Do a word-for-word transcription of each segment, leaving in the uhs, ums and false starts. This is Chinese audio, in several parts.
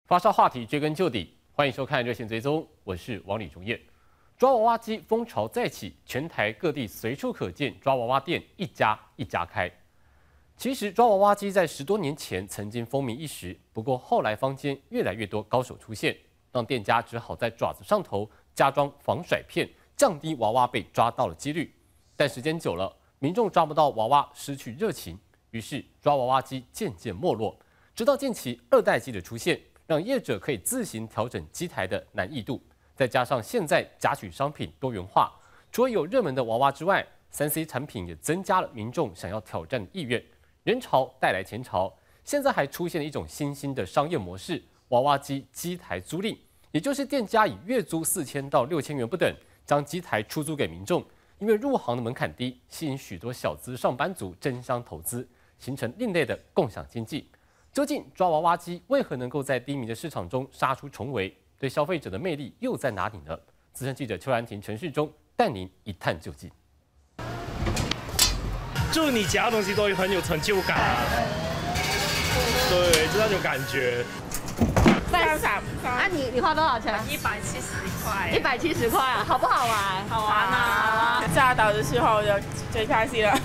发烧话题追根究底，欢迎收看热线追踪，我是王李忠业。抓娃娃机风潮再起，全台各地随处可见抓娃娃店，一家一家开。其实抓娃娃机在十多年前曾经风靡一时，不过后来坊间越来越多高手出现，让店家只好在爪子上头加装防甩片，降低娃娃被抓到的几率。但时间久了，民众抓不到娃娃，失去热情，于是抓娃娃机渐渐没落。直到近期二代机的出现，让业者可以自行调整机台的难易度，再加上现在夹取商品多元化，除了有热门的娃娃之外，三 C 产品也增加了民众想要挑战的意愿。人潮带来钱潮，现在还出现了一种新兴的商业模式——娃娃机机台租赁，也就是店家以月租四千到六千元不等，将机台出租给民众。因为入行的门槛低，吸引许多小资上班族争相投资，形成另类的共享经济。究竟抓娃娃机为何能够在低迷的市场中杀出重围？对消费者的魅力又在哪里呢？资深记者邱兰婷、陈世忠带您一探究竟。 就是你夹的东西都很有成就感啊，对，就那种感觉。 三十啊，你你花多少钱？ 一百七十块。 一百七十块啊，好不好玩？ 好玩啊！下岛的时候就最开心了。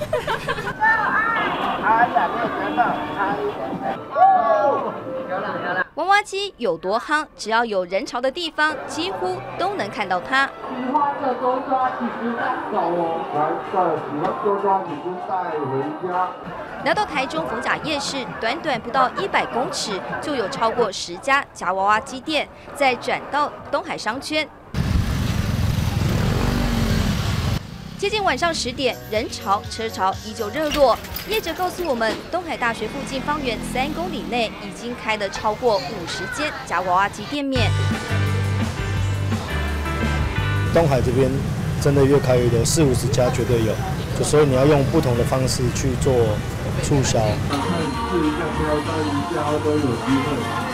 差一点，没有觉得差一点。哦，漂亮漂亮。 娃娃机有多夯，只要有人潮的地方，几乎都能看到它。 喜欢的多抓几只带走哦，来的喜欢多抓几只带回家。 来到台中逢甲夜市，短短不到一百公尺，就有超过十家夹娃娃机店。再转到东海商圈，接近晚上十点，人潮车潮依旧热络。业者告诉我们，东海大学附近方圆三公里内已经开了超过五十间夹娃娃机店面。 东海这边真的越开越多，四五十家绝对有，就所以你要用不同的方式去做促销。看试一下挑战一家都有机会。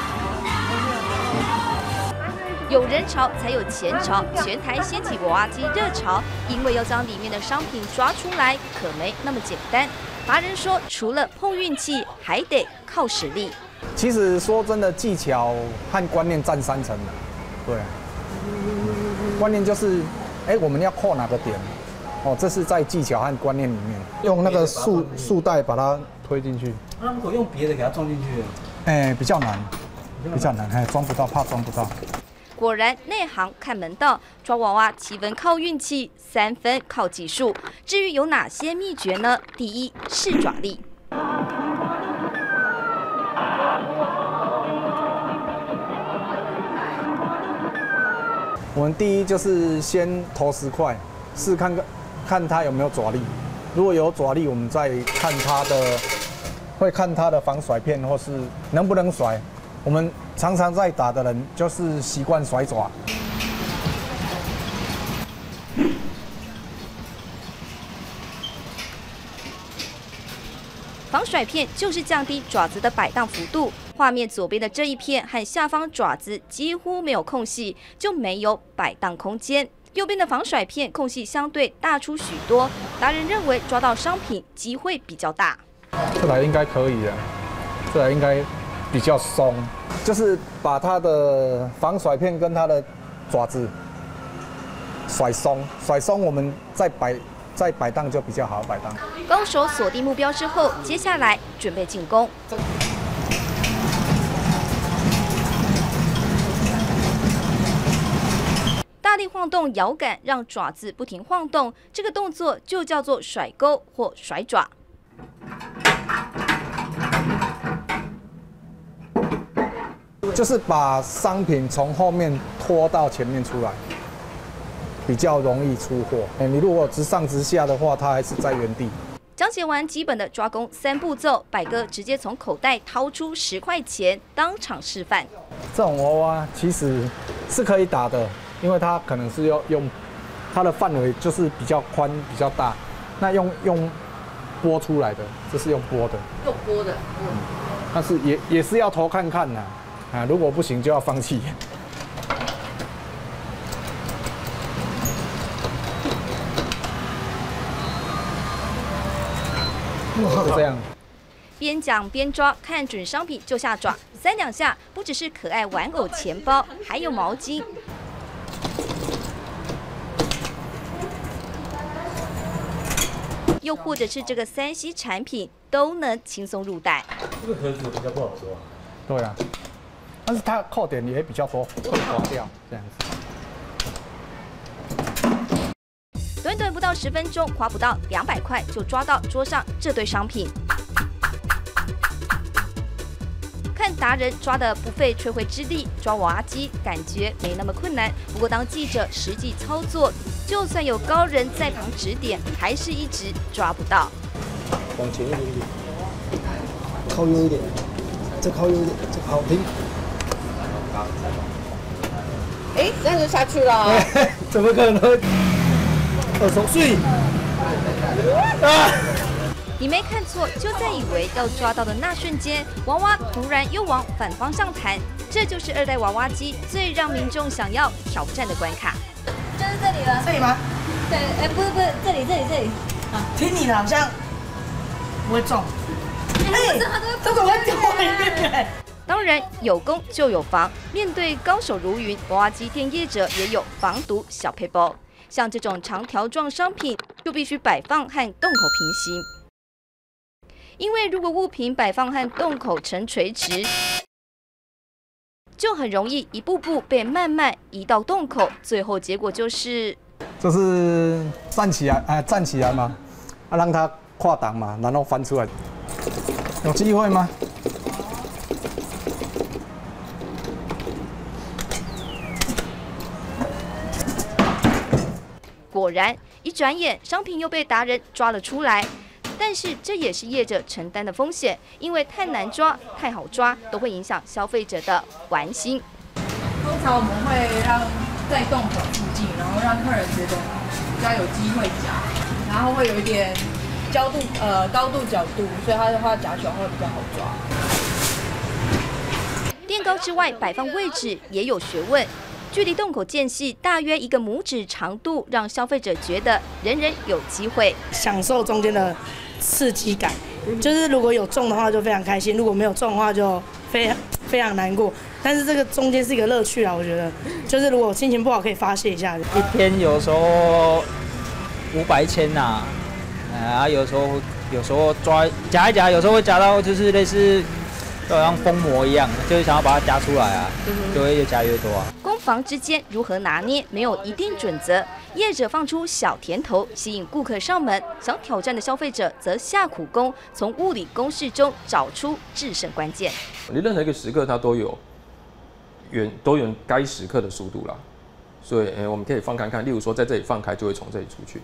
有人潮才有钱潮，全台掀起娃娃机热潮，因为要将里面的商品抓出来，可没那么简单。达人说，除了碰运气，还得靠实力。 其实说真的，技巧和观念占三成的，对。观念就是，哎，我们要扣哪个点？哦，这是在技巧和观念里面，用那个束束带把它推进去。 那如果用别的给它装进去， 哎，比较难，比较难，哎，装不到，怕装不到。 果然，内行看门道，抓娃娃七分靠运气，三分靠技术。至于有哪些秘诀呢？第一，是爪力。 我们第一就是先投十块，试看看看它有没有爪力。如果有爪力，我们再看它的，会看它的防甩片或是能不能甩。我们常常在打的人就是习惯甩爪。 防甩片就是降低爪子的摆荡幅度。画面左边的这一片和下方爪子几乎没有空隙，就没有摆荡空间。右边的防甩片空隙相对大出许多，达人认为抓到商品机会比较大。 这来应该可以的，这来应该比较松，就是把它的防甩片跟它的爪子甩松，甩松我们再摆再摆荡就比较好摆荡。 高手锁定目标之后，接下来准备进攻。大力晃动摇杆，让爪子不停晃动，这个动作就叫做甩钩或甩爪。 就是把商品从后面拖到前面出来，比较容易出货。哎，你如果直上直下的话，它还是在原地。 讲解完基本的抓工三步骤，百哥直接从口袋掏出十块钱，当场示范。 这种娃娃其实是可以打的，因为它可能是要用它的范围就是比较宽、比较大，那用用拨出来的，这是用拨的。 用拨的，嗯。 但是也也是要投看看呐。啊，如果不行就要放弃。就这样。 边讲边抓，看准商品就下爪， 三两下，不只是可爱玩偶钱包，还有毛巾。又或者是这个三 C 产品都能轻松入袋。 这个盒子比较不好抓。 对啊，但是它扣点也比较多，会滑掉这样子。 短短不到十分钟，花不到两百块就抓到桌上这堆商品。看达人抓的不费吹灰之力，抓娃娃机感觉没那么困难。不过当记者实际操作，就算有高人在旁指点，还是一直抓不到。 往前一点点，靠右一点，再靠右一点，这好停。 哎，这样就下去了。 怎么可能？二手税。啊！ 你没看错，就在以为要抓到的那瞬间，娃娃突然又往反方向弹，这就是二代娃娃机最让民众想要挑战的关卡。 就是这里了。这里吗？对，哎，不是不是，这里这里这里。啊， 听你的好像不会中。 哎， 这怎么会掉里面？ 当然有攻就有防，面对高手如云，娃娃机店业者也有防毒小撇步。像这种长条状商品，就必须摆放和洞口平行。因为如果物品摆放和洞口呈垂直，就很容易一步步被慢慢移到洞口，最后结果就是就是站起来，哎、呃，站起来嘛，啊，让它跨档嘛，然后翻出来，有机会吗？ 果然，一转眼，商品又被达人抓了出来。但是这也是业者承担的风险，因为太难抓、太好抓，都会影响消费者的玩心。 通常我们会让在洞口附近，然后让客人觉得比较有机会夹，然后会有一点角度呃高度角度，所以它的话夹起来会比较好抓。 垫高之外，摆放位置也有学问。距离洞口间隙大约一个拇指长度，让消费者觉得人人有机会享受中间的刺激感。就是如果有中的话就非常开心，如果没有中的话就非常非常难过。但是这个中间是一个乐趣啊，我觉得就是如果心情不好可以发泄一下。 一天有时候五百千呐，啊，有时候有时候抓夹一夹，有时候会夹到就是类似。就好像封膜一样，就是想要把它夹出来啊，就会越夹越多啊。 攻防之间如何拿捏，没有一定准则。业者放出小甜头，吸引顾客上门；想挑战的消费者则下苦功，从物理公式中找出制胜关键。 你任何一个时刻，它都有远都有该时刻的速度啦，所以，欸，我们可以放看看，例如说在这里放开，就会从这里出去。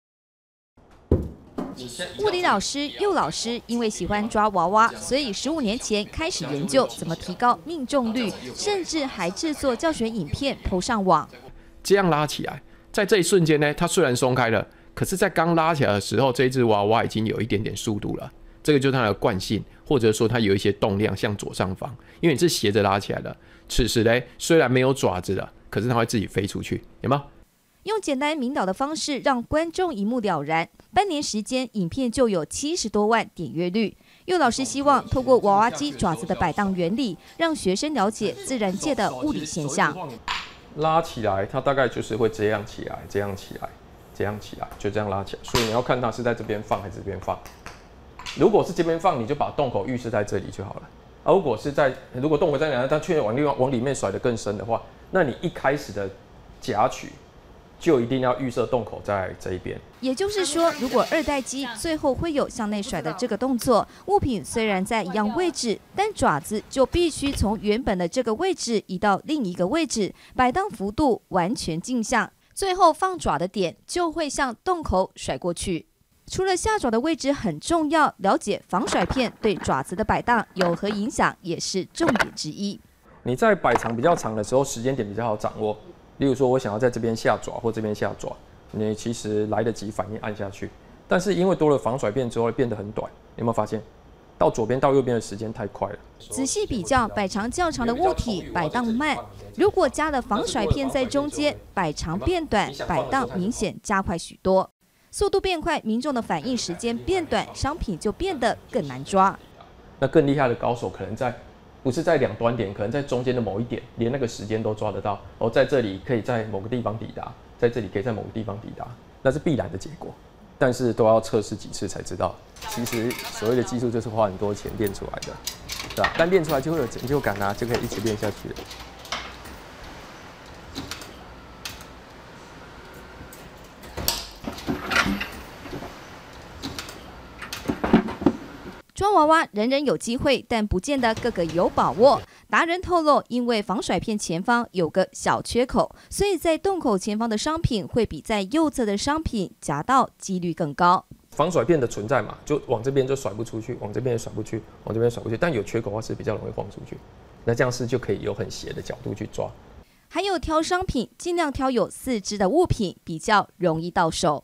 物理老师佑老师因为喜欢抓娃娃，所以十五年前开始研究怎么提高命中率，甚至还制作教学影片PO上网。 这样拉起来，在这一瞬间呢，它虽然松开了，可是，在刚拉起来的时候，这一只娃娃已经有一点点速度了。这个就是它的惯性，或者说它有一些动量向左上方，因为你是斜着拉起来的。此时呢，虽然没有爪子了，可是它会自己飞出去，有没有？ 用简单明了的方式让观众一目了然，半年时间，影片就有七十多万点阅率。佑老师希望透过娃娃机爪子的摆荡原理，让学生了解自然界的物理现象。 拉起来，它大概就是会这样起来，这样起来，这样起来，就这样拉起来。所以你要看它是在这边放还是这边放。如果是这边放，你就把洞口预示在这里就好了。而如果是在，如果洞口在哪，它却往里往里面甩得更深的话，那你一开始的夹取。就一定要预设洞口在这一边。 也就是说，如果二代机最后会有向内甩的这个动作，物品虽然在一样位置，但爪子就必须从原本的这个位置移到另一个位置，摆荡幅度完全镜像，最后放爪的点就会向洞口甩过去。除了下爪的位置很重要，了解防甩片对爪子的摆荡有何影响，也是重点之一。 你在摆长比较长的时候，时间点比较好掌握。例如说，我想要在这边下爪或这边下爪，你其实来得及反应按下去。但是因为多了防甩片之后，变得很短。有没有发现？到左边到右边的时间太快了。 仔细比较，摆长较长的物体摆荡慢，如果加了防甩片在中间，摆长变短，摆荡明显加快许多。速度变快，民众的反应时间变短，商品就变得更难抓。 那更厉害的高手可能在不是在两端点，可能在中间的某一点，连那个时间都抓得到。哦，在这里可以在某个地方抵达，在这里可以在某个地方抵达，那是必然的结果。但是都要测试几次才知道。其实所谓的技术就是花很多钱练出来的，对吧？但练出来就会有成就感啊，就可以一直练下去了。 抓娃娃人人有机会，但不见得个个有把握。达人透露，因为防甩片前方有个小缺口，所以在洞口前方的商品会比在右侧的商品夹到几率更高。 防甩片的存在嘛，就往这边就甩不出去，往这边也甩不去，往这边甩不去，但有缺口的话是比较容易晃出去。那这样是就可以有很斜的角度去抓。 还有挑商品，尽量挑有四肢的物品，比较容易到手。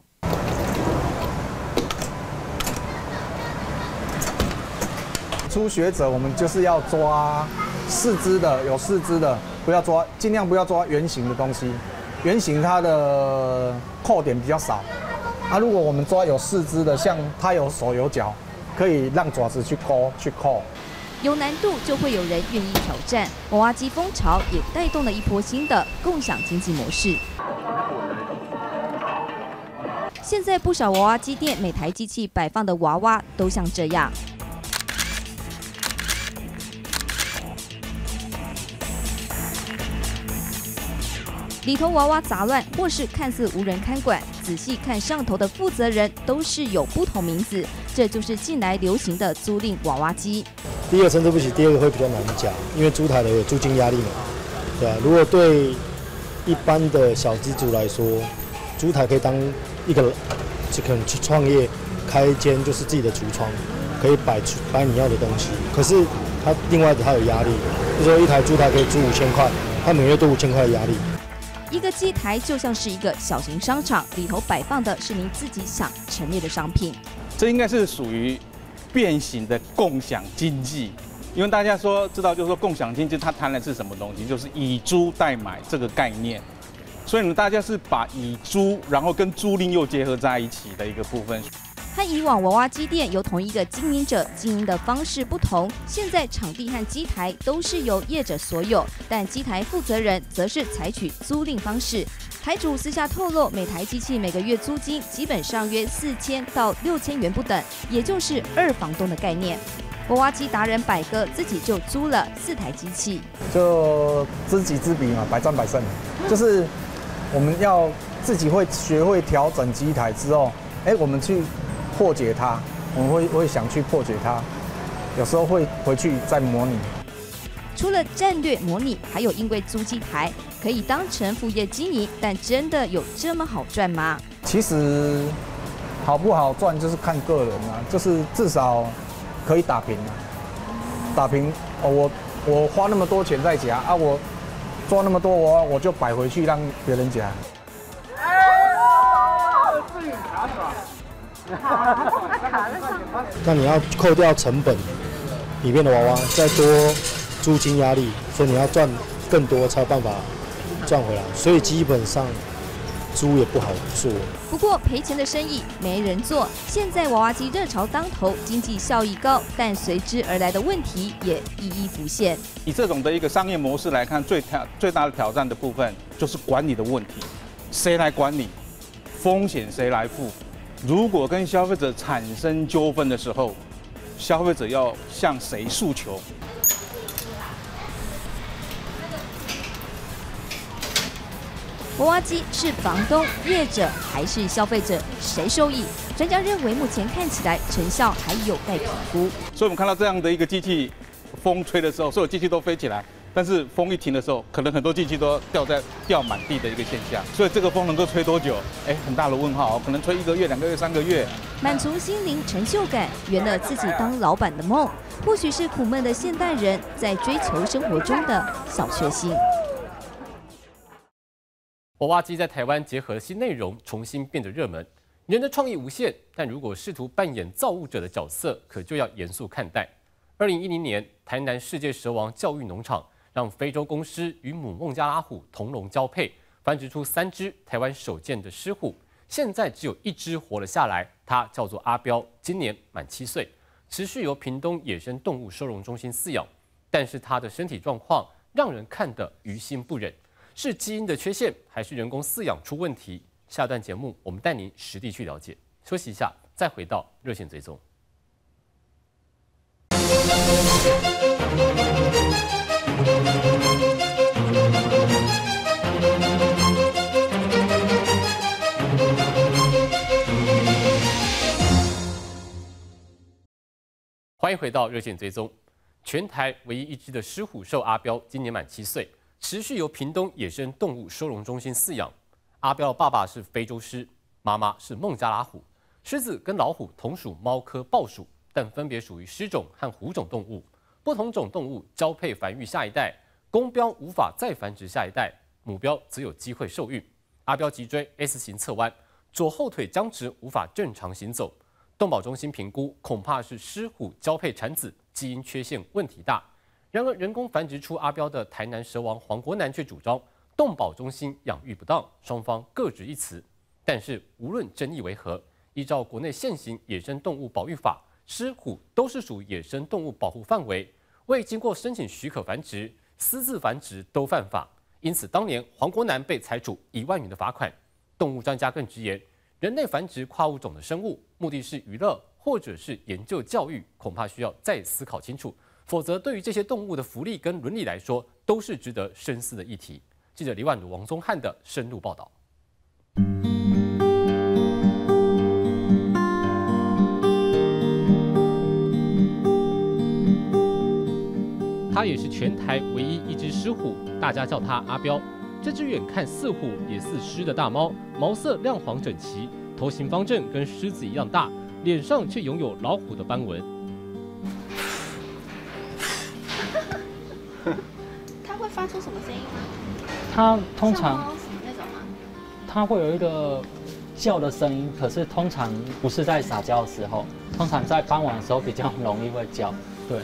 初学者我们就是要抓四肢的，有四肢的，不要抓，尽量不要抓圆形的东西。圆形它的扣点比较少。啊，如果我们抓有四肢的，像它有手有脚，可以让爪子去勾去扣。 有难度就会有人愿意挑战，娃娃机风潮也带动了一波新的共享经济模式。现在不少娃娃机店每台机器摆放的娃娃都像这样。里头娃娃杂乱，或是看似无人看管，仔细看上头的负责人都是有不同名字，这就是近来流行的租赁娃娃机。 第一个参差不齐，第二个会比较难讲，因为租台的有租金压力嘛，对啊。如果对一般的小资族来说，租台可以当一个，就可能去创业，开一间就是自己的橱窗，可以摆出摆你要的东西。可是它另外的它有压力，就说一台租台可以租五千块，它每月都五千块的压力。 一个机台就像是一个小型商场，里头摆放的是您自己想陈列的商品。 这应该是属于变形的共享经济，因为大家说知道，就是说共享经济它谈的是什么东西，就是以租代买这个概念。所以呢，大家是把以租，然后跟租赁又结合在一起的一个部分。 和以往娃娃机店由同一个经营者经营的方式不同，现在场地和机台都是由业者所有，但机台负责人则是采取租赁方式。台主私下透露，每台机器每个月租金基本上约四千到六千元不等，也就是二房东的概念。娃娃机达人百哥自己就租了四台机器， 就知己知彼嘛，百战百胜。就是我们要自己会学会调整机台之后，哎，我们去破解它，我们会会想去破解它，有时候会回去再模拟。 除了战略模拟，还有因为租机台可以当成副业经营，但真的有这么好赚吗？ 其实好不好赚就是看个人啊，就是至少可以打平啊，打平哦，我我花那么多钱在夹啊，我抓那么多我我就摆回去让别人夹。 那你要扣掉成本里面的娃娃，再多租金压力，所以你要赚更多才有办法赚回来。所以基本上租也不好做。 不过赔钱的生意没人做。现在娃娃机热潮当头，经济效益高，但随之而来的问题也一一浮现。 以这种的一个商业模式来看，最挑最大的挑战的部分就是管理的问题，谁来管理？风险谁来负？如果跟消费者产生纠纷的时候，消费者要向谁诉求？ 娃娃机是房东、业者还是消费者，谁受益？专家认为，目前看起来成效还有待评估。 所以我们看到这样的一个机器，风吹的时候，所有机器都飞起来。但是风一停的时候，可能很多机器都掉在掉满地的一个现象，所以这个风能够吹多久？哎，很大的问号，可能吹一个月、两个月、三个月。 满足心灵成就感，圆了自己当老板的梦，或许是苦闷的现代人在追求生活中的小确幸。 娃娃机在台湾结合新内容，重新变得热门。人的创意无限，但如果试图扮演造物者的角色，可就要严肃看待。二零一零年，台南世界蛇王教育农场让非洲公狮与母孟加拉虎同笼交配，繁殖出三只台湾首见的狮虎。现在只有一只活了下来，它叫做阿彪，今年满七岁，持续由屏东野生动物收容中心饲养。 但是它的身体状况让人看得于心不忍。是基因的缺陷，还是人工饲养出问题？下段节目我们带您实地去了解。休息一下，再回到热线追踪。欢迎回到热线追踪。全台唯一一只的狮虎兽阿彪今年满七岁，持续由屏东野生动物收容中心饲养。阿彪的爸爸是非洲狮，妈妈是孟加拉虎。狮子跟老虎同属猫科豹属，但分别属于狮种和虎种动物。不同种动物交配繁育下一代，公标无法再繁殖下一代，母标则有机会受孕。阿彪脊椎 S 型侧弯，左后腿僵直，无法正常行走。动保中心评估，恐怕是狮虎交配产子基因缺陷问题大。然而，人工繁殖出阿彪的台南蛇王黄国南却主张动保中心养育不当，双方各执一词。但是，无论争议为何，依照国内现行野生动物保育法，狮虎都是属野生动物保护范围，未经过申请许可繁殖、私自繁殖都犯法。因此，当年黄国南被裁处一万元的罚款。动物专家更直言，人类繁殖跨物种的生物，目的是娱乐或者是研究教育，恐怕需要再思考清楚，否则对于这些动物的福利跟伦理来说，都是值得深思的议题。记者李婉如、王宗翰的深入报道。它也是全台唯一一只狮虎，大家叫它阿彪。这只远看似虎也似狮的大猫，毛色亮黄整齐，头型方正，跟狮子一样大，脸上却拥有老虎的斑纹。 它会发出什么声音吗？ 它通常像猫那种吗？ 它会有一个叫的声音，可是通常不是在撒娇的时候，通常在傍晚的时候比较容易会叫。对，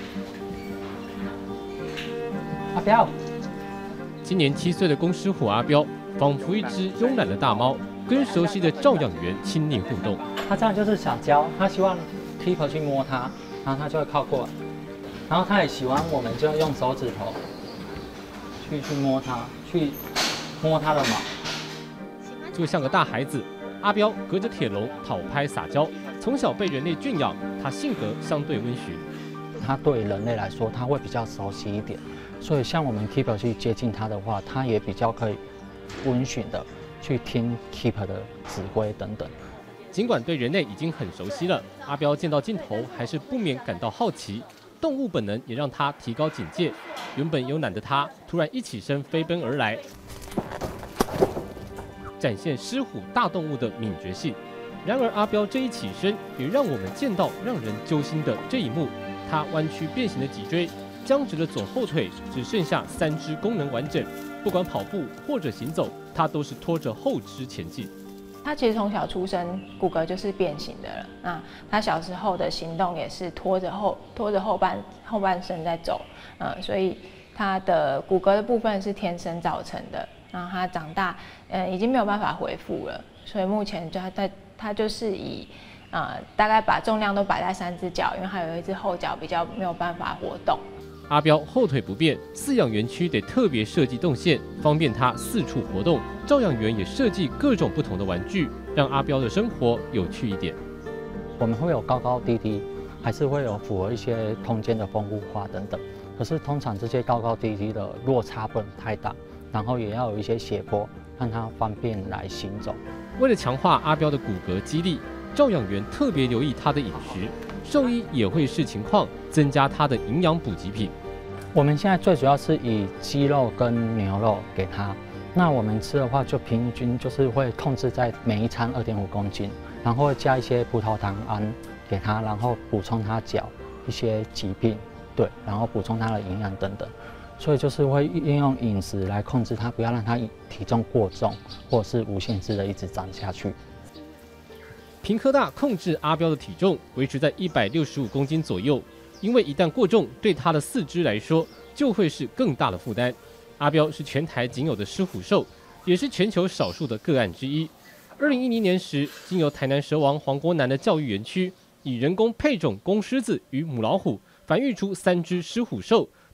阿彪。 今年七岁的公狮虎阿彪，仿佛一只慵懒的大猫，跟熟悉的照养员亲昵互动。 它这样就是想教，它希望 keeper 去摸它，然后它就会靠过来。然后它也喜欢我们就用手指头去去摸它，去摸它的毛。 就像个大孩子，阿彪隔着铁笼讨拍撒娇，从小被人类圈养，他性格相对温驯。 它对人类来说，它会比较熟悉一点。所以，像我们 keeper 去接近它的话，它也比较可以温驯的去听 keeper 的指挥等等。 尽管对人类已经很熟悉了，阿彪见到镜头还是不免感到好奇。动物本能也让他提高警戒。原本慵懒的他，突然一起身飞奔而来，展现狮虎大动物的敏觉性。然而，阿彪这一起身，也让我们见到让人揪心的这一幕：他弯曲变形的脊椎。僵直的左后腿只剩下三只功能完整，不管跑步或者行走，它都是拖着后肢前进。 他其实从小出生骨骼就是变形的了，那他小时候的行动也是拖着后拖着后半后半身在走，嗯，所以他的骨骼的部分是天生造成的，然后他长大，嗯，已经没有办法恢复了，所以目前就他他他就是以。呃，大概把重量都摆在三只脚，因为还有一只后脚比较没有办法活动。 阿彪后腿不便，饲养园区得特别设计动线，方便他四处活动。照养员也设计各种不同的玩具，让阿彪的生活有趣一点。 我们会有高高低低，还是会有符合一些空间的丰富化等等。可是通常这些高高低低的落差不能太大，然后也要有一些斜坡，让它方便来行走。 为了强化阿彪的骨骼肌力，照养员特别留意他的饮食，兽医也会视情况增加他的营养补给品。 我们现在最主要是以鸡肉跟牛肉给他，那我们吃的话就平均就是会控制在每一餐二点五公斤，然后加一些葡萄糖胺给他，然后补充他脚一些疾病，对，然后补充他的营养等等。所以就是会运用饮食来控制他，不要让他体重过重，或者是无限制的一直长下去。 屏科大控制阿彪的体重维持在一百六十五公斤左右，因为一旦过重，对他的四肢来说就会是更大的负担。阿彪是全台仅有的狮虎兽，也是全球少数的个案之一。二零一零年时，经由台南蛇王黄国南的教育园区，以人工配种公狮子与母老虎繁育出三只狮虎兽，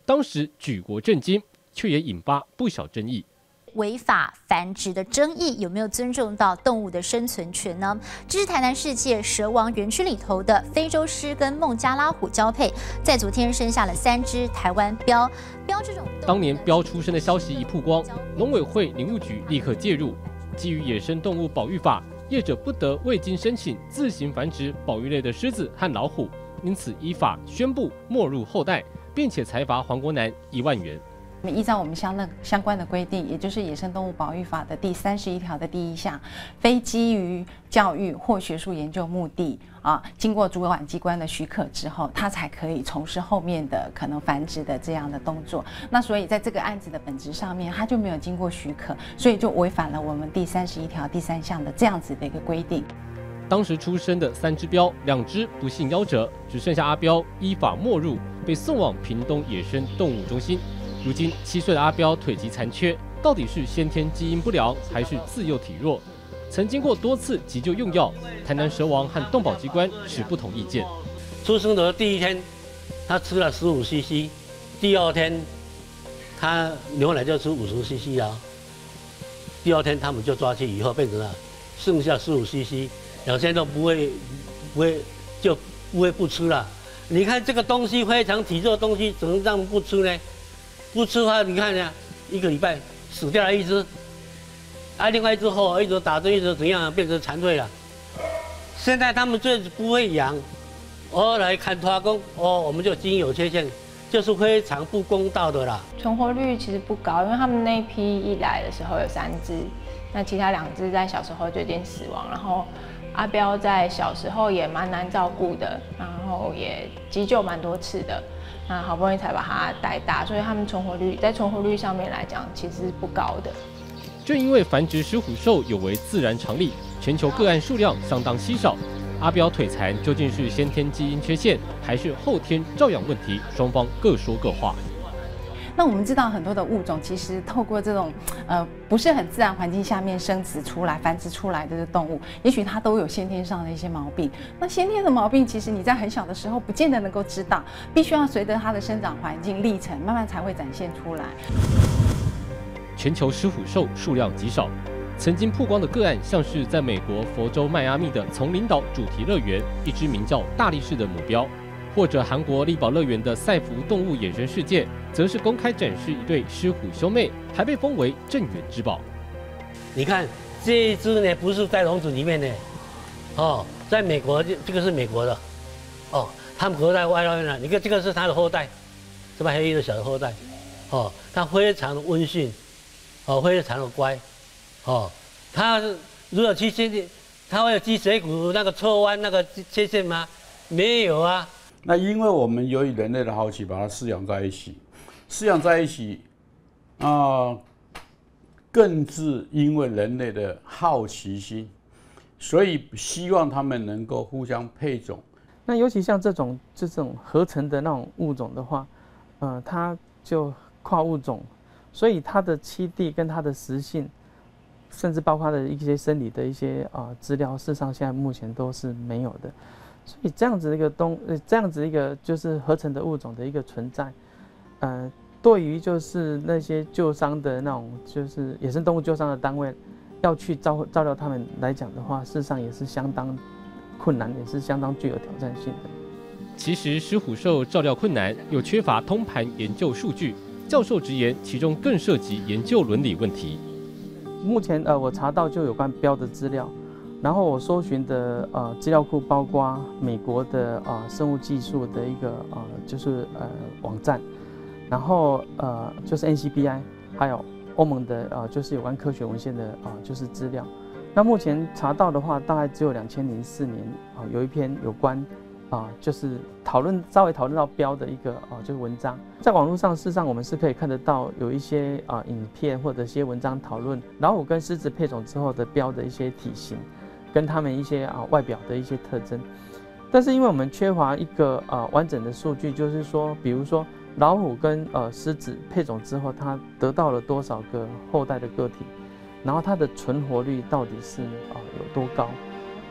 当时举国震惊，却也引发不少争议。 违法繁殖的争议有没有尊重到动物的生存权呢？这是台南世界蛇王园区里头的非洲狮跟孟加拉虎交配，在昨天生下了三只台湾标。标这种当年标出生的消息一曝光，农委会林务局立刻介入，基于野生动物保育法，业者不得未经申请自行繁殖保育类的狮子和老虎，因此依法宣布没入后代，并且裁罚黄国南一万元。 依照我们相那相关的规定，也就是《野生动物保育法》的第三十一条的第一项，非基于教育或学术研究目的啊，经过主管机关的许可之后，他才可以从事后面的可能繁殖的这样的动作。那所以在这个案子的本质上面，他就没有经过许可，所以就违反了我们第三十一条第三项的这样子的一个规定。 当时出生的三只标，两只不幸夭折，只剩下阿标依法没入，被送往屏东野生动物中心。如今七岁的阿标腿疾残缺，到底是先天基因不良还是自幼体弱？曾经过多次急救用药，台南蛇王和动保机关持不同意见。 出生的第一天，他吃了十五 C C， 第二天他牛奶就吃五十 C C 啊。第二天他们就抓去，以后变成了剩下十五 C C， 两天都不会不会就不会不吃了。你看这个东西非常体弱的东西，怎么让不吃呢？不吃的话，你看呀，一个礼拜死掉了一只，啊，另外一只后一直打针，一直怎样变成残废了。现在他们最不会养，后来看他讲，哦，我们就基因有缺陷，就是非常不公道的啦。 存活率其实不高，因为他们那一批一来的时候有三只，那其他两只在小时候就已经死亡，然后阿标在小时候也蛮难照顾的，然后也急救蛮多次的。那好不容易才把它带大，所以他们存活率在存活率上面来讲，其实是不高的。 正因为繁殖狮虎兽有违自然常理，全球个案数量相当稀少。阿标腿残究竟是先天基因缺陷，还是后天照养问题？双方各说各话。 那我们知道很多的物种其实透过这种呃不是很自然环境下面生殖出来、繁殖出来的动物，也许它都有先天上的一些毛病。那先天的毛病，其实你在很小的时候不见得能够知道，必须要随着它的生长环境历程，慢慢才会展现出来。 全球狮虎兽数量极少，曾经曝光的个案，像是在美国佛州迈阿密的丛林岛主题乐园，一只名叫大力士的母标。或者韩国力宝乐园的赛福动物野生世界，则是公开展示一对狮虎兄妹，还被封为镇园之宝。 你看这一只呢，不是在笼子里面的，哦，在美国这个是美国的，哦，他们隔在外面了。你看这个是它的后代，这把黑衣的小的后代，哦，它非常的温驯，哦，非常的乖，哦，它如果去现在，它会有脊髓骨那个侧弯那个缺陷吗？没有啊。 那因为我们由于人类的好奇，把它饲养在一起，饲养在一起，啊、呃，更是因为人类的好奇心，所以希望他们能够互相配种。 那尤其像这种这种合成的那种物种的话，呃，它就跨物种，所以它的栖地跟它的食性，甚至包括它的一些生理的一些啊资料，事实上现在目前都是没有的。所以这样子的一个东，呃，这样子一个就是合成的物种的一个存在，呃，对于就是那些救伤的那种，就是野生动物救伤的单位，要去照照料他们来讲的话，事实上也是相当困难，也是相当具有挑战性的。 其实狮虎兽照料困难，又缺乏通盘研究数据。教授直言，其中更涉及研究伦理问题。 目前呃，我查到就有关标的资料。然后我搜寻的呃资料库包括美国的呃生物技术的一个呃就是呃网站，然后呃就是 N C B I， 还有欧盟的呃就是有关科学文献的啊、呃、就是资料。那目前查到的话，大概只有两千零四年啊、呃、有一篇有关啊、呃、就是讨论稍微讨论到标的一个啊、呃、就是文章，在网络上事实上我们是可以看得到有一些啊、呃、影片或者一些文章讨论老虎跟狮子配种之后的标的一些体型。跟他们一些啊外表的一些特征，但是因为我们缺乏一个呃完整的数据，就是说，比如说老虎跟呃狮子配种之后，它得到了多少个后代的个体，然后它的存活率到底是啊有多高？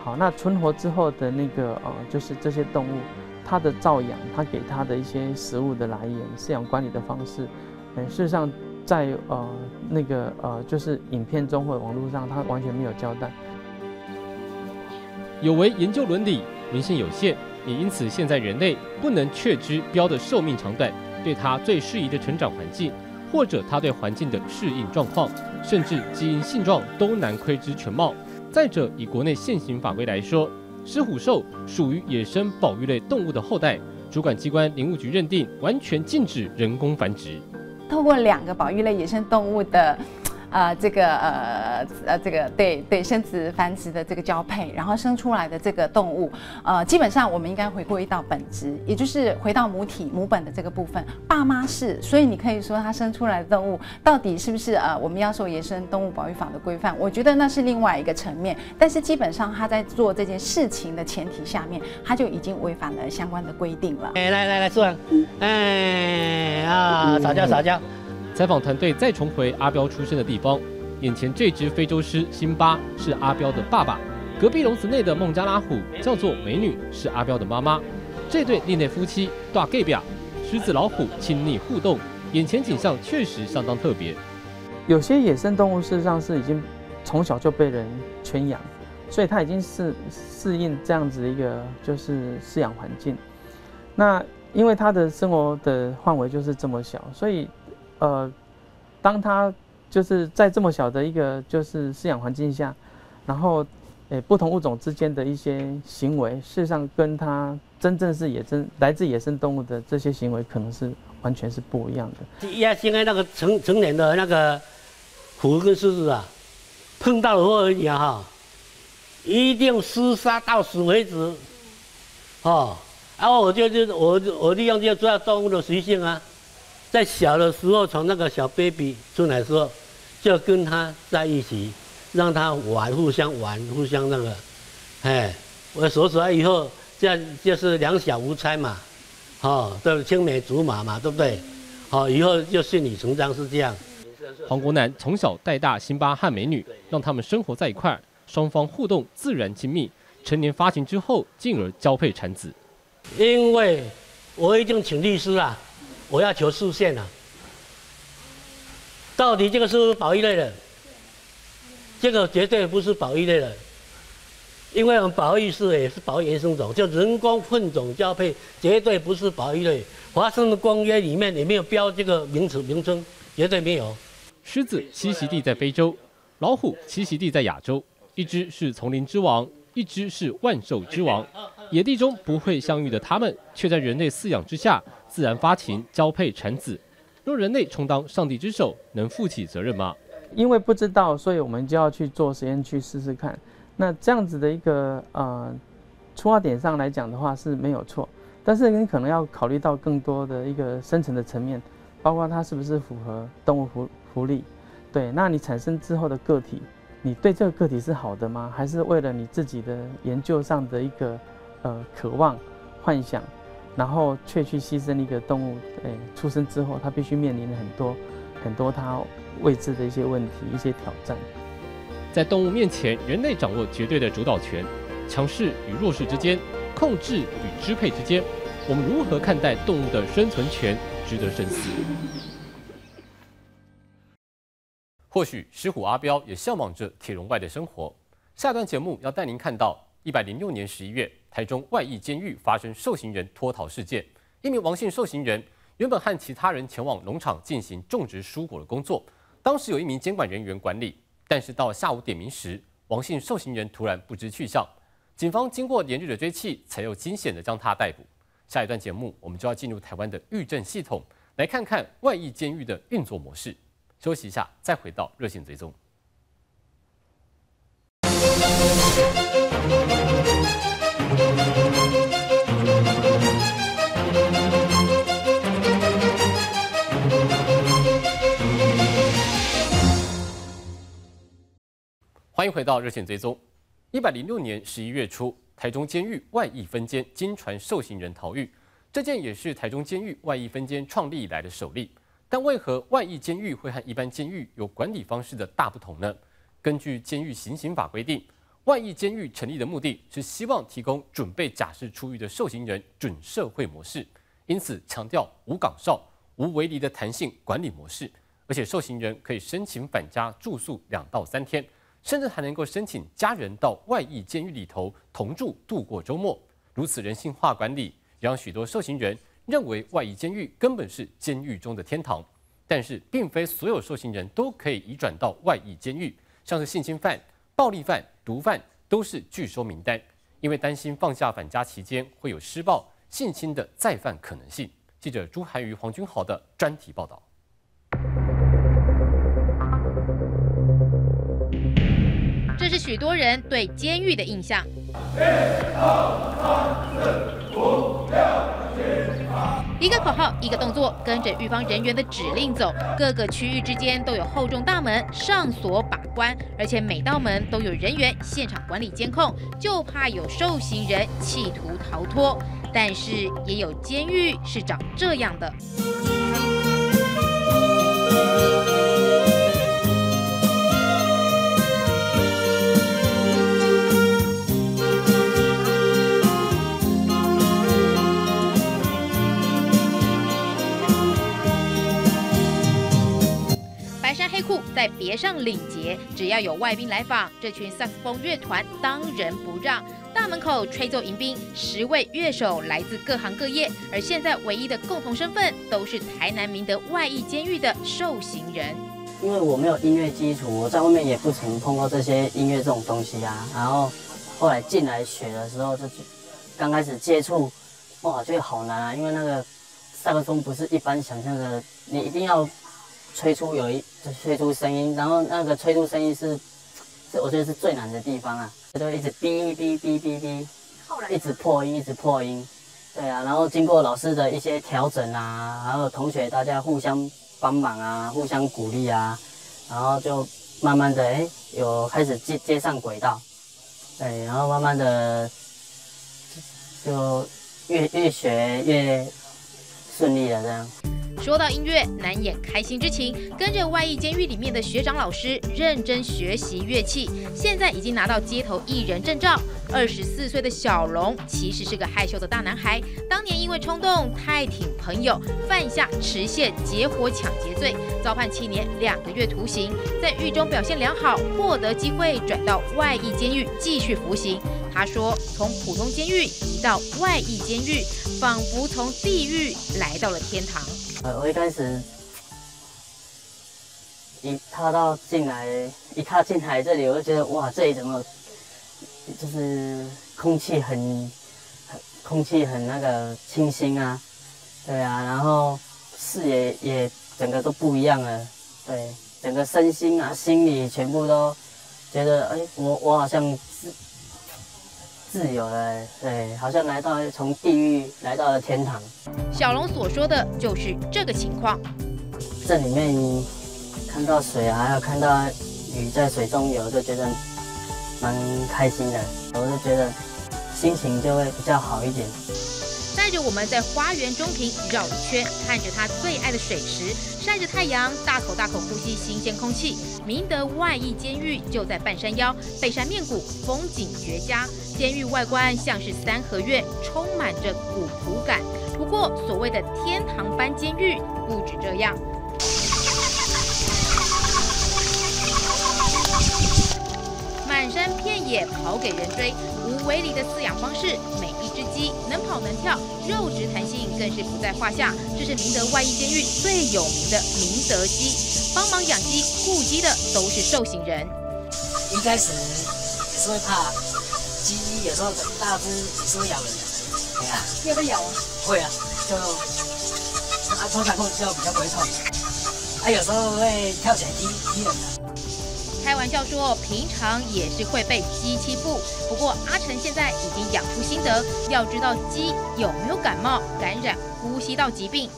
好，那存活之后的那个呃，就是这些动物，它的照养，它给它的一些食物的来源、饲养管理的方式，嗯，事实上在呃那个呃就是影片中或者网络上，它完全没有交代。 有违研究伦理，文献有限，也因此现在人类不能确知标的寿命长短，对它最适宜的成长环境，或者它对环境的适应状况，甚至基因性状都难窥知全貌。再者，以国内现行法规来说，狮虎兽属于野生保育类动物的后代，主管机关林务局认定完全禁止人工繁殖。 透过两个保育类野生动物的。呃，这个呃呃，这个对对生殖繁殖的这个交配，然后生出来的这个动物，呃，基本上我们应该回归到本质，也就是回到母体母本的这个部分。爸妈是，所以你可以说它生出来的动物到底是不是呃我们要受野生动物保育法的规范？我觉得那是另外一个层面。但是基本上他在做这件事情的前提下面，他就已经违反了相关的规定了。 哎，来来来，坐，哎啊，撒娇撒娇。 采访团队再重回阿彪出生的地方，眼前这只非洲狮辛巴是阿彪的爸爸，隔壁笼子内的孟加拉虎叫做美女，是阿彪的妈妈。这对另类夫妻大隔壁，狮子老虎亲密互动，眼前景象确实相当特别。 有些野生动物事实上是已经从小就被人圈养，所以它已经适适应这样子的一个就是饲养环境。那因为它的生活的范围就是这么小，所以呃，当它就是在这么小的一个就是饲养环境下，然后诶不同物种之间的一些行为，事实上跟它真正是野生来自野生动物的这些行为，可能是完全是不一样的。 呀，现在那个成成年的那个虎跟狮子啊，碰到了后你啊哈，一定厮杀到死为止，哦，然后我就就我我利用这个知道动物的习性啊。在小的时候，从那个小 baby 出来的时候，就跟他在一起，让他玩，互相玩，互相那个，哎，我说出来以后，这样就是两小无猜嘛，哦，对，青梅竹马嘛，对不对？哦，以后就顺理成章是这样。 黄国南从小带大辛巴和美女，让他们生活在一块，双方互动自然亲密，成年发情之后，进而交配产子。 因为我已经请律师了。我要求释宪啊！到底这个是不是保育类的？这个绝对不是保育类的，因为我们保育是也是保育原生种，就人工混种交配，绝对不是保育类。华盛顿公约里面也没有标这个名词名称，绝对没有。 狮子栖息地在非洲，老虎栖息地在亚洲，一只是丛林之王，一只是万兽之王。野地中不会相遇的它们，却在人类饲养之下自然发情、交配、产子。若人类充当上帝之手，能负起责任吗？ 因为不知道，所以我们就要去做实验去试试看。那这样子的一个呃出发点上来讲的话是没有错，但是你可能要考虑到更多的一个深层的层面，包括它是不是符合动物福福利。对，那你产生之后的个体，你对这个个体是好的吗？还是为了你自己的研究上的一个呃渴望、幻想？然后却去牺牲一个动物，诶，出生之后，它必须面临很多很多它未知的一些问题、一些挑战。 在动物面前，人类掌握绝对的主导权，强势与弱势之间，控制与支配之间，我们如何看待动物的生存权，值得深思。或许石虎阿彪也向往着铁笼外的生活。下段节目要带您看到。一百零六年十一月，台中外役监狱发生受刑人脱逃事件。一名王姓受刑人原本和其他人前往农场进行种植蔬果的工作，当时有一名监管人员管理，但是到下午点名时，王姓受刑人突然不知去向。警方经过连日的追缉，才又惊险地将他逮捕。下一段节目，我们就要进入台湾的狱政系统，来看看外役监狱的运作模式。休息一下，再回到热线追踪。欢迎回到热线追踪。一百零六年十一月初，台中监狱外役分监经传受刑人逃狱，这件也是台中监狱外役分监创立以来的首例。但为何外役监狱会和一般监狱有管理方式的大不同呢？根据监狱行刑法规定， 外役监狱成立的目的是希望提供准备假释出狱的受刑人准社会模式，因此强调无岗哨、无围篱的弹性管理模式，而且受刑人可以申请返家住宿两到三天，甚至还能够申请家人到外役监狱里头同住度过周末。如此人性化管理，让许多受刑人认为外役监狱根本是监狱中的天堂。但是，并非所有受刑人都可以移转到外役监狱，像是性侵犯、暴力犯、毒贩都是拒收名单，因为担心放假返家期间会有施暴、性侵的再犯可能性。记者朱涵瑜、黄君豪的专题报道。 这是许多人对监狱的印象。一个口号，一个动作，跟着狱方人员的指令走。各个区域之间都有厚重大门上锁把关，而且每道门都有人员现场管理监控，就怕有受刑人企图逃脱。但是也有监狱是长这样的。白衫黑裤，再别上领结，只要有外宾来访，这群萨克斯风乐团当仁不让。大门口吹奏迎宾，十位乐手来自各行各业，而现在唯一的共同身份都是台南明德外役监狱的受刑人。 因为我没有音乐基础，我在外面也不曾碰过这些音乐这种东西啊。然后后来进来学的时候，就刚开始接触，哇，觉得好难啊！因为那个萨克斯风不是一般想象的，你一定要吹出有一吹出声音，然后那个吹出声音是，是我觉得是最难的地方啊。就一直哔哔哔哔哔，一直破音，一直破音，对啊，然后经过老师的一些调整啊，还有同学大家互相帮忙啊，互相鼓励啊，然后就慢慢的哎，有开始接接上轨道，对，然后慢慢的就越越学越顺利了这样。 说到音乐，难掩开心之情。跟着外役监狱里面的学长老师认真学习乐器，现在已经拿到街头艺人证照。二十四岁的小龙其实是个害羞的大男孩，当年因为冲动太挺朋友，犯下持械结伙抢劫罪，遭判七年两个月徒刑。在狱中表现良好，获得机会转到外役监狱继续服刑。他说，从普通监狱移到外役监狱，仿佛从地狱来到了天堂。 呃，我一开始一踏到进来，一踏进来这里，我就觉得哇，这里怎么就是空气很，很空气很那个清新啊，对啊，然后视野也整个都不一样了，对，整个身心啊、心理全部都觉得，哎，我我好像自自由了，对，好像来到从地狱来到了天堂。 小龙所说的就是这个情况。 这里面看到水啊，还有看到鱼在水中游，就觉得蛮开心的。我就觉得心情就会比较好一点。 带着我们在花园中庭绕一圈，看着他最爱的水池，晒着太阳，大口大口呼吸新鲜空气。明德外役监狱就在半山腰，背山面谷，风景绝佳。监狱外观像是三合院，充满着古朴感。不过，所谓的天堂般监狱不止这样。满山遍野跑给人追，无围篱的饲养方式，每一只鸡能跑能跳，肉质弹性更是不在话下。这是明德外役监狱最有名的明德鸡，帮忙养鸡、护鸡的都是受刑人。 一开始也是会怕，鸡有时候大只也是会咬人的，对啊。 会被咬啊？ 会啊，就啊脱产后就比较不会痛，啊有时候会跳起来踢踢人的。 开玩笑说，平常也是会被鸡欺负。不过阿成现在已经养出心得，要知道鸡有没有感冒、感染呼吸道疾病。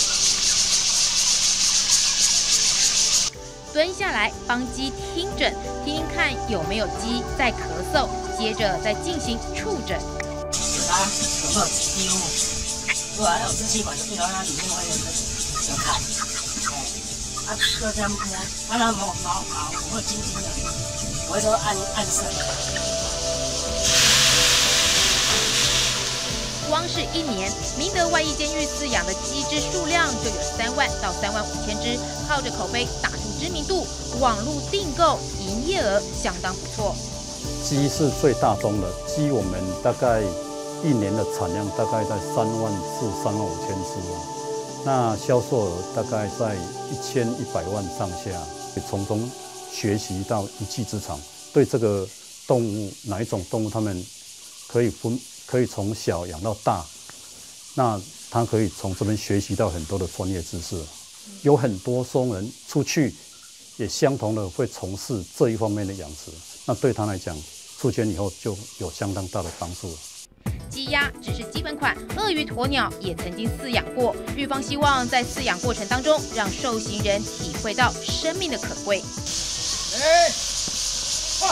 蹲下来帮鸡听诊，听听看有没有鸡在咳嗽，接着再进行触诊。 有它有没有积物？如果还有支气管疾病的话，它里面会有看。啊，就这样摸，看它毛毛毛或筋筋的，我会说按按射。 光是一年，明德外役监狱饲养的鸡只数量就有三万到三万五千只，靠着口碑打出知名度，网络订购营业额相当不错。 鸡是最大宗的，鸡我们大概一年的产量大概在三万至三万五千只啊，那销售额大概在一千一百万上下，从中学习到一技之长，对这个动物哪一种动物，他们可以分可以从小养到大，那他可以从这边学习到很多的专业知识。有很多松人出去也相同的会从事这一方面的养殖，那对他来讲，出监以后就有相当大的帮助了。 鸡鸭只是基本款，鳄鱼、鸵鸟也曾经饲养过。日方希望在饲养过程当中，让受刑人体会到生命的可贵。哎，啊！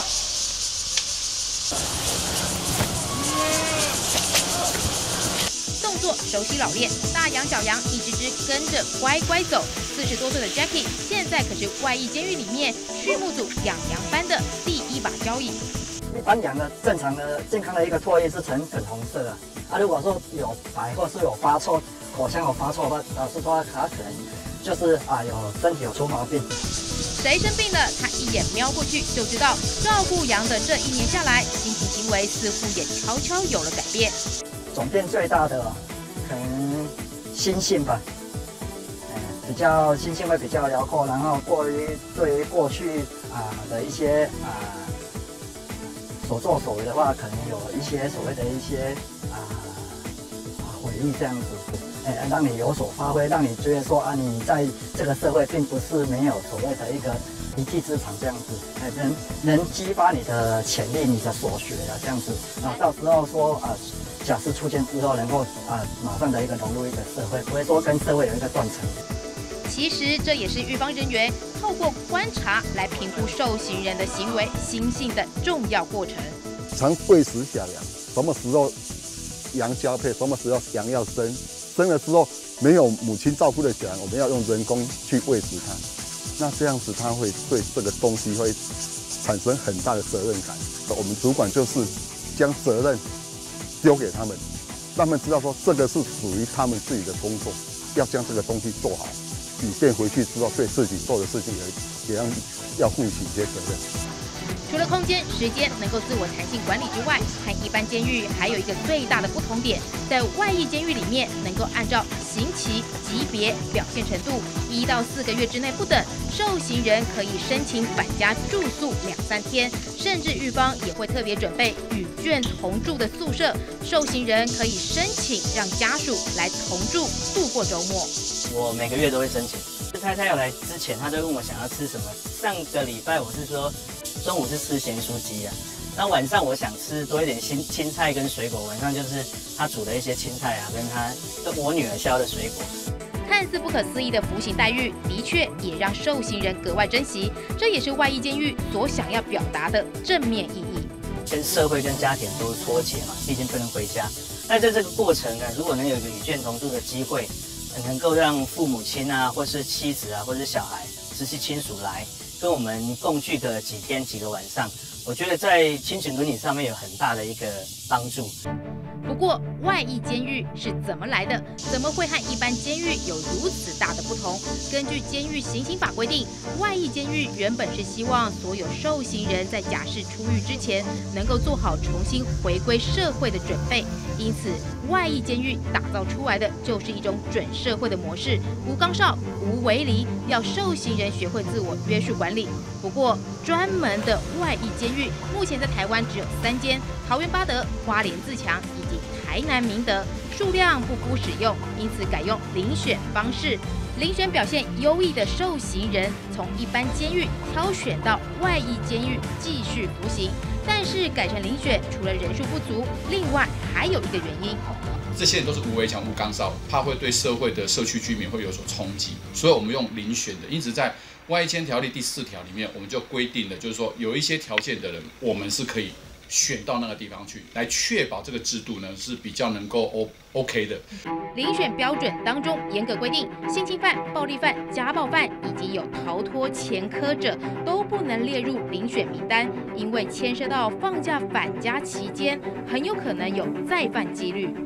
动作熟悉老练，大羊、小羊一只只跟着乖乖走。四十多岁的 Jackie 现在可是外役监狱里面畜牧组养羊班的第一把交椅。 一般羊的正常的健康的一个唾液是呈粉红色的，啊，如果说有白或是有发臭，口腔有发臭的话，表示说它可能就是啊有身体有出毛病。 谁生病了，他一眼瞄过去就知道。照顾羊的这一年下来，心情行为似乎也悄悄有了改变。 转变最大的可能心性吧，呃，比较心性会比较辽阔，然后过于对于过去啊的一些啊。所作所为的话，可能有一些所谓的一些啊回忆这样子，哎，让你有所发挥，让你觉得说啊，你在这个社会并不是没有所谓的一个一技之长这样子，哎，能能激发你的潜力，你的所学的这样子啊，到时候说啊，假释出监之后能够啊马上的一个融入一个社会，不会说跟社会有一个断层。 其实这也是狱方人员透过观察来评估受刑人的行为心性的重要过程。 常喂食小羊，什么时候羊交配，什么时候羊要生，生了之后没有母亲照顾的小羊，我们要用人工去喂食它。那这样子它会对这个东西会产生很大的责任感。我们主管就是将责任丢给他们，让他们知道说这个是属于他们自己的工作，要将这个东西做好。以便回去之后对自己做的事情也也要要负起一些责任。 除了空间、时间能够自我弹性管理之外，和一般监狱还有一个最大的不同点，在外役监狱里面能够按照刑期、级别、表现程度，一到四个月之内不等，受刑人可以申请返家住宿两三天，甚至狱方也会特别准备与眷同住的宿舍，受刑人可以申请让家属来同住度过周末。 我每个月都会申请。太太要来之前，她就问我想要吃什么。上个礼拜我是说中午是吃咸酥鸡啊，那晚上我想吃多一点青青菜跟水果，晚上就是她煮的一些青菜啊，跟她我女儿削的水果。 看似不可思议的服刑待遇，的确也让受刑人格外珍惜，这也是外役监狱所想要表达的正面意义。 跟社会跟家庭都脱节嘛，毕竟不能回家。那在这个过程呢，如果能有一个与眷同住的机会，能够让父母亲啊，或是妻子啊，或是小孩、直系亲属来跟我们共聚个几天、几个晚上，我觉得在亲情伦理上面有很大的一个帮助。 不过，外役监狱是怎么来的？怎么会和一般监狱有如此大的不同？根据监狱行刑法规定，外役监狱原本是希望所有受刑人在假释出狱之前，能够做好重新回归社会的准备。因此，外役监狱打造出来的就是一种准社会的模式，无岗哨、无围篱，要受刑人学会自我约束管理。不过，专门的外役监狱目前在台湾只有三间：桃园八德、花莲自强以及台南明德，数量不敷使用，因此改用遴选方式。遴选表现优异的受刑人，从一般监狱挑选到外役监狱继续服刑。但是改成遴选，除了人数不足，另外还有一个原因。 这些人都是无围墙、无岗哨，怕会对社会的社区居民会有所冲击，所以我们用遴选的。因此，在外役监条例第四条里面，我们就规定了，就是说有一些条件的人，我们是可以选到那个地方去，来确保这个制度呢是比较能够 O OK 的。 遴选标准当中严格规定，性侵犯、暴力犯、家暴犯以及有逃脱前科者都不能列入遴选名单，因为牵涉到放假返家期间，很有可能有再犯几率。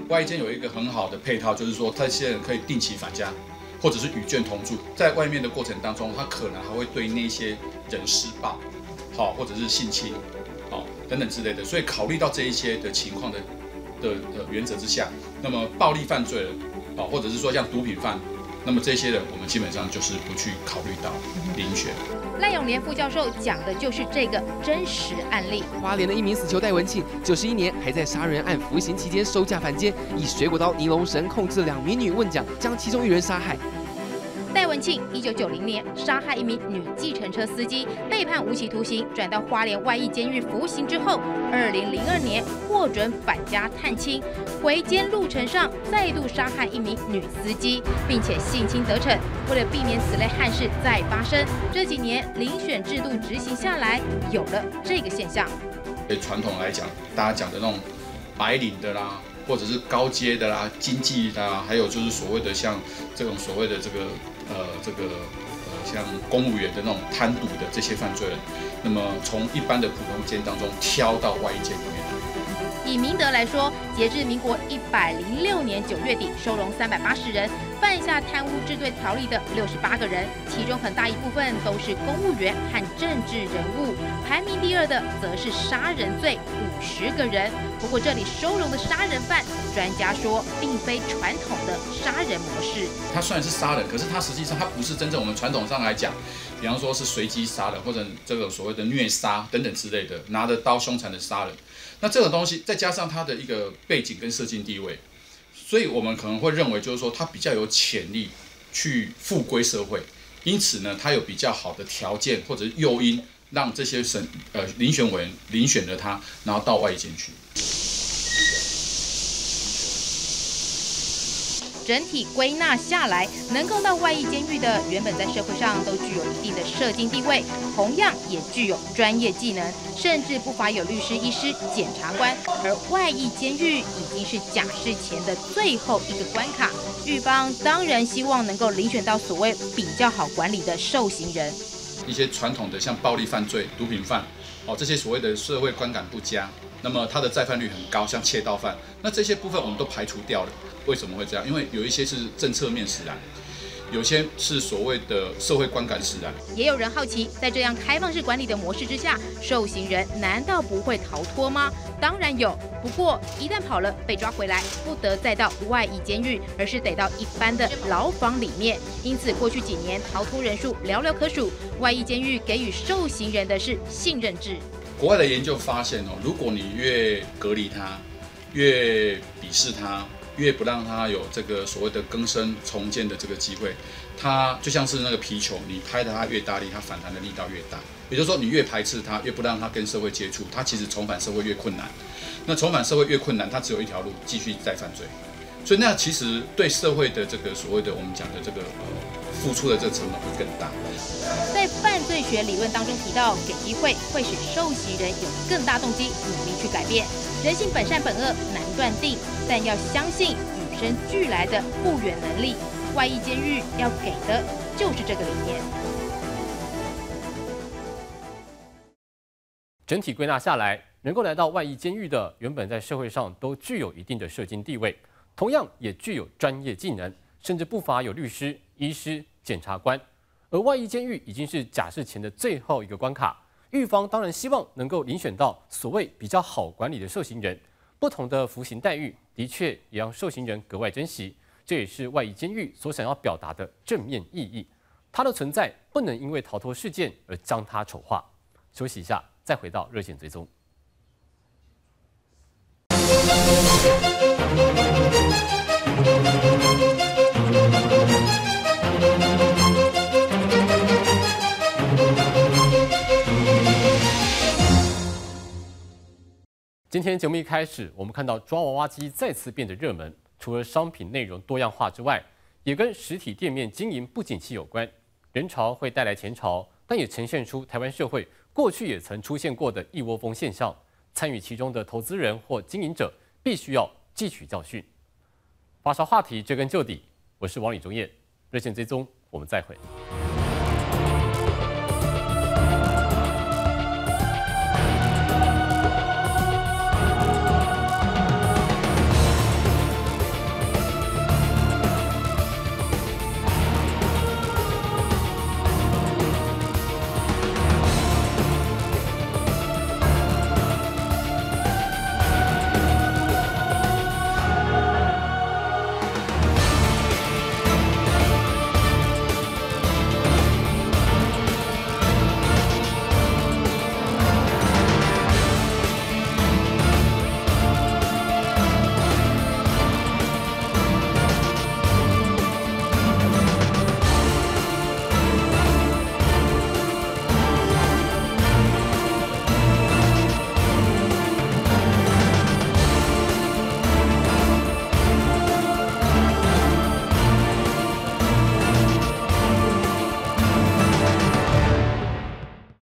外衣间有一个很好的配套，就是说这些人可以定期返家，或者是与眷同住，在外面的过程当中，他可能还会对那些人施暴，好，或者是性侵，好等等之类的。所以考虑到这一些的情况的的呃原则之下，那么暴力犯罪人，啊，或者是说像毒品犯，那么这些人我们基本上就是不去考虑到遴选。 赖永廉副教授讲的就是这个真实案例。 花莲的一名死囚戴文庆，九十一年还在杀人案服刑期间收假犯奸，以水果刀、尼龙绳控制两名女问讲，将其中一人杀害。 戴文庆一九九零年杀害一名女计程车司机，被判无期徒刑，转到花莲外役监狱服刑之后，二零零二年获准返家探亲，回监路程上再度杀害一名女司机，并且性侵得逞。为了避免此类憾事再发生，这几年遴选制度执行下来，有了这个现象。 对传统来讲，大家讲的那种白领的啦，或者是高阶的啦、经济的啦，还有就是所谓的像这种所谓的这个。呃，这个呃，像公务员的那种贪渎的这些犯罪人，那么从一般的普通监当中挑到外役监里面来。 以明德来说，截至民国一百零六年九月底，收容三百八十人，犯下贪污治罪条例的六十八个人，其中很大一部分都是公务员和政治人物。排名第二的则是杀人罪，五十个人。不过这里收容的杀人犯，专家说并非传统的杀人模式。 他虽然是杀人，可是他实际上他不是真正我们传统上来讲，比方说是随机杀人或者这个所谓的虐杀等等之类的，拿着刀凶残的杀人。那这种东西再加上他的一个背景跟社经地位，所以我们可能会认为就是说他比较有潜力去复归社会，因此呢，他有比较好的条件或者诱因，让这些审呃遴选委员遴选了他，然后到外役监去。 整体归纳下来，能够到外役监狱的，原本在社会上都具有一定的社经地位，同样也具有专业技能，甚至不乏有律师、医师、检察官。而外役监狱已经是假释前的最后一个关卡，狱方当然希望能够遴选到所谓比较好管理的受刑人。 一些传统的像暴力犯罪、毒品犯，哦，这些所谓的社会观感不佳，那么他的再犯率很高，像窃盗犯，那这些部分我们都排除掉了。为什么会这样？因为有一些是政策面使然，有些是所谓的社会观感使然。 也有人好奇，在这样开放式管理的模式之下，受刑人难道不会逃脱吗？当然有，不过一旦跑了，被抓回来，不得再到外役监狱，而是得到一般的牢房里面。因此，过去几年逃脱人数寥寥可数。外役监狱给予受刑人的是信任制。 国外的研究发现哦，如果你越隔离他，越鄙视他。越不让他有这个所谓的更生重建的这个机会，他就像是那个皮球，你拍的他越大力，他反弹的力道越大。也就是说，你越排斥他，越不让他跟社会接触，他其实重返社会越困难。那重返社会越困难，他只有一条路，继续再犯罪。所以那其实对社会的这个所谓的我们讲的这个呃付出的这个成本会更大。 在犯罪学理论当中提到，给机会会使受刑人有更大动机努力去改变。人性本善本恶难断定，但要相信与生俱来的复原能力。外役监狱要给的就是这个理念。 整体归纳下来，能够来到外役监狱的，原本在社会上都具有一定的社经地位，同样也具有专业技能，甚至不乏有律师、医师、检察官。而外役监狱已经是假释前的最后一个关卡。狱方当然希望能够遴选到所谓比较好管理的受刑人，不同的服刑待遇的确也让受刑人格外珍惜，这也是外役监狱所想要表达的正面意义。它的存在不能因为逃脱事件而将它丑化。休息一下，再回到热线追踪。今天节目一开始，我们看到抓娃娃机再次变得热门，除了商品内容多样化之外，也跟实体店面经营不景气有关。人潮会带来钱潮，但也呈现出台湾社会过去也曾出现过的一窝蜂现象。参与其中的投资人或经营者必须要汲取教训。发烧话题追根究底，我是王李忠业，热线追踪，我们再会。